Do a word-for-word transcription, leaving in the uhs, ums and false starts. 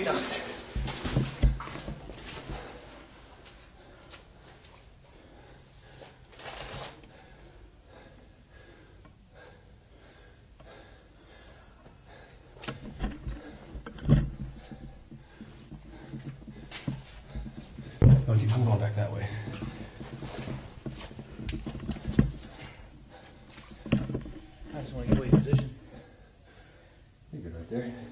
sweetheart. No, keep going back that way. I just want to get away position. You're good right there.